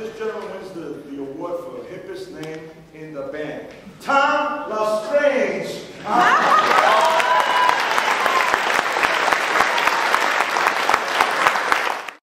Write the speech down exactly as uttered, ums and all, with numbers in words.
this gentleman wins the, the award for hippest name in the band. Tom